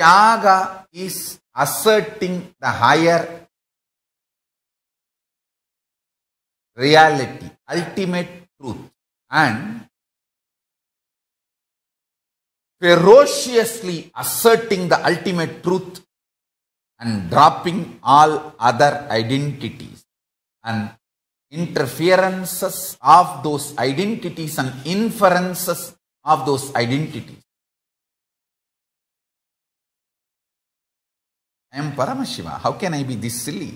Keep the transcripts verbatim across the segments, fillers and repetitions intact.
Tyaga is asserting the higher reality, ultimate truth, and ferociously asserting the ultimate truth and dropping all other identities and interferences of those identities and inferences of those identities. I am Paramashiva. How can I be this silly?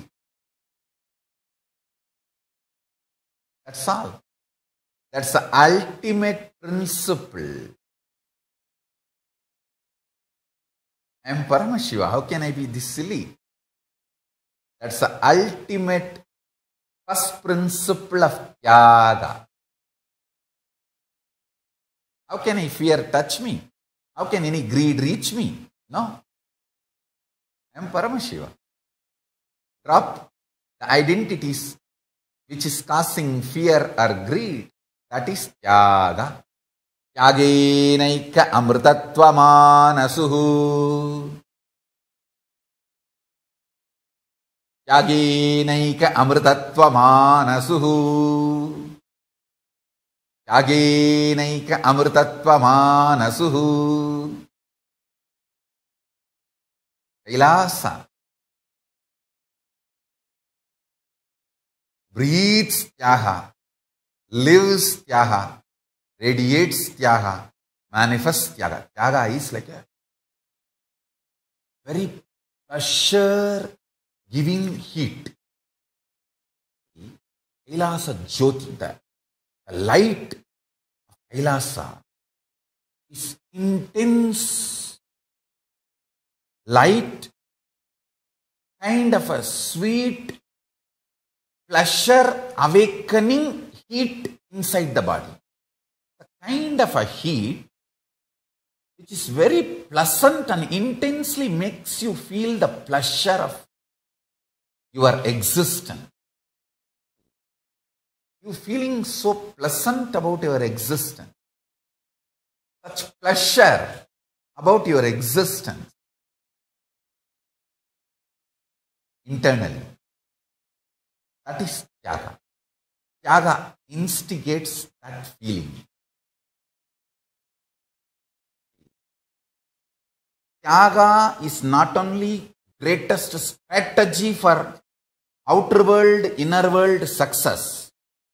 That's all. That's the ultimate principle. I am Paramashiva. How can I be this silly? That's the ultimate first principle of Tyaga. How can I fear touch me? How can any greed reach me? No. I am Paramashiva. Drop the identities which is causing fear or greed. That is Tyaga. Tyagenaika amritatva manasuhu. Tyagenaika amritatva manasuhu. Tyagenaika amritatva manasuhu. Kailasa breathes Tyaga, lives Tyaga, radiates Tyaga, manifests Tyaga. Tyaga is like a very pleasure giving heat. Kailasa Jyoti, the light of Kailasa is intense light, kind of a sweet pleasure awakening heat inside the body. The kind of a heat which is very pleasant and intensely makes you feel the pleasure of your existence. You feeling so pleasant about your existence. Such pleasure about your existence. Internally. That is Tyaga. Tyaga instigates that feeling. Tyaga is not only greatest strategy for outer world, inner world success.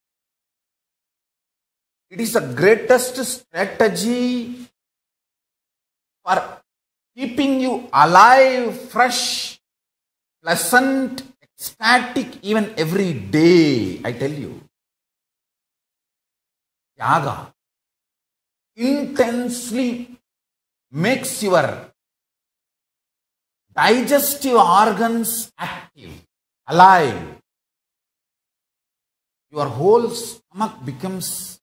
It is the greatest strategy for keeping you alive, fresh, pleasant, ecstatic even every day, I tell you. Tyaga intensely makes your digestive organs active, alive. Your whole stomach becomes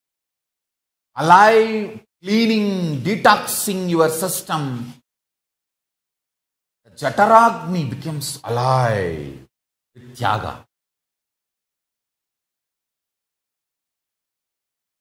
alive, cleaning, detoxing your system. The Jataragni becomes alive with Tyaga.